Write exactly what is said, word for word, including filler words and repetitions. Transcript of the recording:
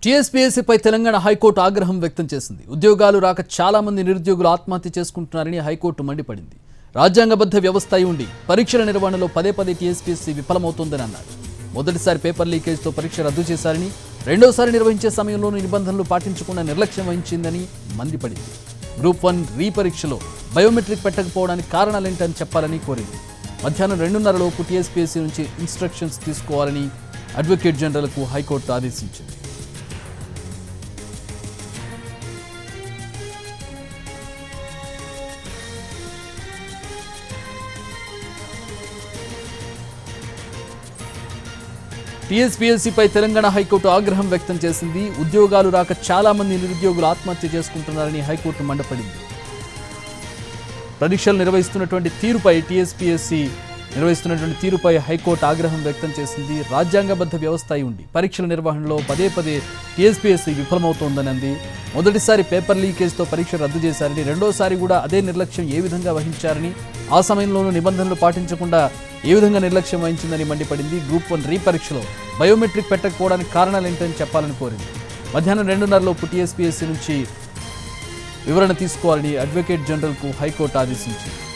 టీఎస్పీఎస్సీపై Telangana high court ఆగ్రహం వ్యక్తం చేసింది. ఉద్యోగాలు రాక చాలా మంది నిరుద్యోగులు ఆత్మహత్య చేసుకుంటున్నారని హైకోర్టు మండిపడింది. రాజ్యాంగబద్ధ వ్యవస్థ అయి ఉండి పరీక్షల నిర్వహణలో పదే పదే టీఎస్పీఎస్సీ విఫలమవుతోందని అన్నారు. మొదటిసారి పేపర్ లీకేజ్తో పరీక్ష రద్దు చేశారని, రెండోసారి నిర్వహించే సమయంలోనూ నిబంధనలు పాటించకుండా నిర్లక్ష్యం వహించిందని మండిపడింది. గ్రూప్ వన్ రీ పరీక్షలో బయోమెట్రిక్ పెట్టకపోవడానికి కారణాలేంటని చెప్పాలని కోరింది. మధ్యాహ్నం రెండున్నర లోపు టీఎస్పీఎస్సీ నుంచి ఇన్స్ట్రక్షన్స్ తీసుకోవాలని అడ్వకేట్ జనరల్కు హైకోర్టు ఆదేశించింది. టీఎస్పీఎస్సీపై తెలంగాణ హైకోర్టు ఆగ్రహం వ్యక్తం చేసింది. ఉద్యోగాలు రాక చాలా మంది నిరుద్యోగులు ఆత్మహత్య చేసుకుంటున్నారని హైకోర్టు మండిపడింది. పరీక్షలు నిర్వహిస్తున్నటువంటి తీరుపై టీఎస్పీఎస్సీ నిర్వహిస్తున్నటువంటి తీరుపై హైకోర్టు ఆగ్రహం వ్యక్తం చేసింది. రాజ్యాంగబద్ధ వ్యవస్థ అయి ఉండి పరీక్షల నిర్వహణలో పదే పదే టీఎస్పీఎస్సీ విఫలమవుతోందని అంది. మొదటిసారి పేపర్ లీకేజ్తో పరీక్ష రద్దు చేశారని, రెండోసారి కూడా అదే నిర్లక్ష్యం ఏ విధంగా వహించారని, ఆ సమయంలోనూ నిబంధనలు పాటించకుండా ఏ విధంగా నిర్లక్ష్యం వహించిందని మండిపడింది. గ్రూప్ వన్ రీ పరీక్షలో బయోమెట్రిక్ పెట్టకపోవడానికి కారణాలేంటని చెప్పాలని కోరింది. మధ్యాహ్నం రెండున్నరలోపు టీఎస్పీఎస్సీ నుంచి వివరణ తీసుకోవాలని అడ్వకేట్ జనరల్కు హైకోర్టు ఆదేశించింది.